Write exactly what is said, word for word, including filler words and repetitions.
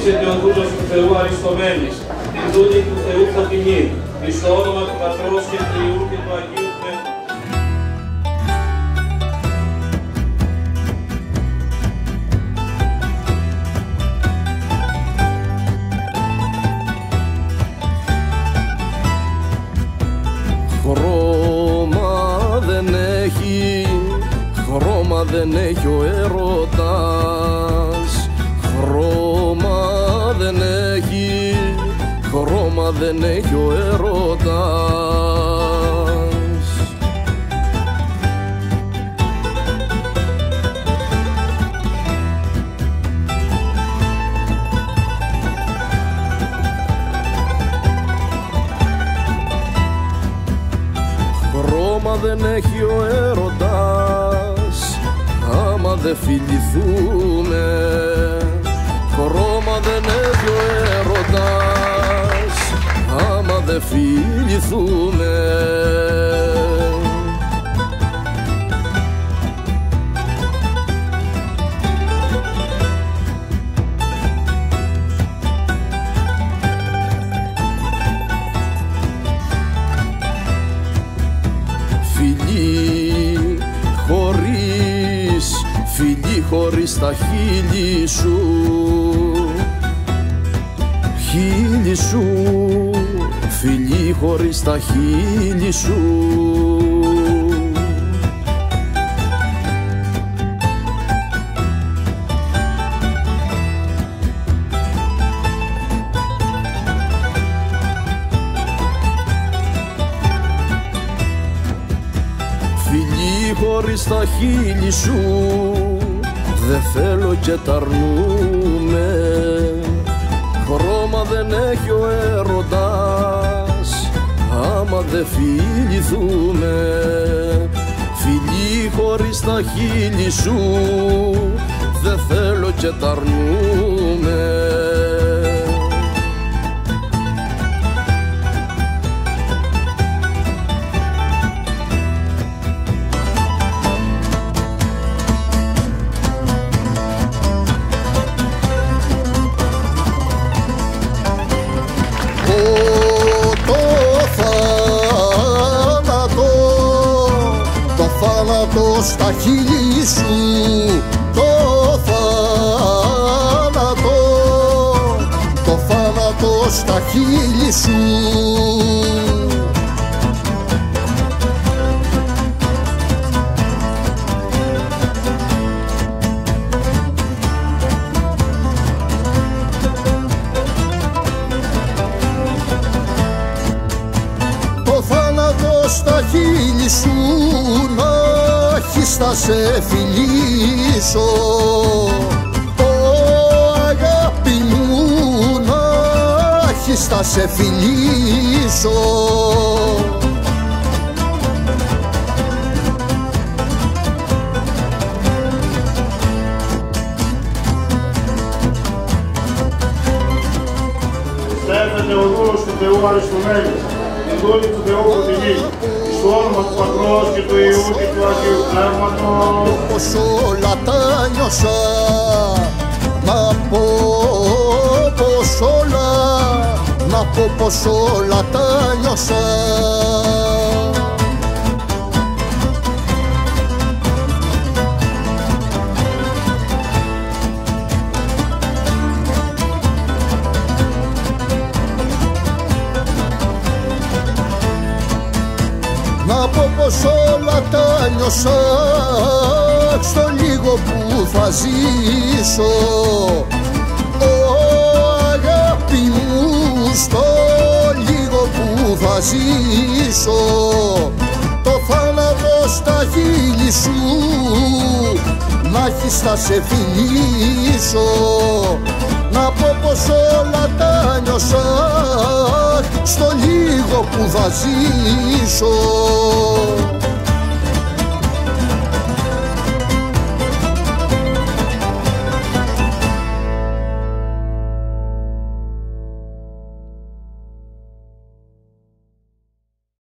Ορίσετε ο δούλος του Θεού Αριστομένης, την δούλη του Θεού Φωτεινή, εις το όνομα του Πατρός και του Υιού και του Αγίου Πνεύματος. Χρώμα δεν έχει, χρώμα δεν έχει ο έρωτας. Χρώμα δεν έχει, χρώμα δεν έχει ο έρωτας. Χρώμα δεν έχει ο έρωτας, άμα δεν φιληθούμε. Χρώμα δεν έχει ο έρωτας, άμα δεν φιληθούμε. Φιλί χωρίς, φιλί χωρίς τα χείλη σου, χείλη σου, φιλί χωρίς τα χείλη σου. Φιλί χωρίς τα χείλη σου, δε θέλω και τ' αρνούμε. Χρώμα δεν έχει ο έρωτας, άμα δεν φιληθούμε. Φιλί χωρίς τα χείλη σου, δε θέλω και τ' αρνούμε. Στα χείλη σου το θάνατο, το θάνατο στα χείλη σου. Το θάνατο στα χείλη σου θα σε φιλήσω, Ω αγάπη μου, να έχεις θα σε φιλήσω. Στέφεται ο δούλος του Θεού Αριστομένης, την δούλη του Θεού Φωτεινή, στο όνομα του Πατρός και του Υιού και του Αγίου Πνεύματος. Πως όλα τα νιώσα, να πω πως όλα, να πω πως όλα τα νιώσα. Να πω πως όλα τα νιώσα στο λίγο που θα ζήσω. Ω αγάπη μου, στο λίγο που θα ζήσω. Το θάνατο στα χείλη σου, να έχεις θα σε φιλήσω. Να πω πως όλα τα νιώσα στο λίγο που θα ζήσω.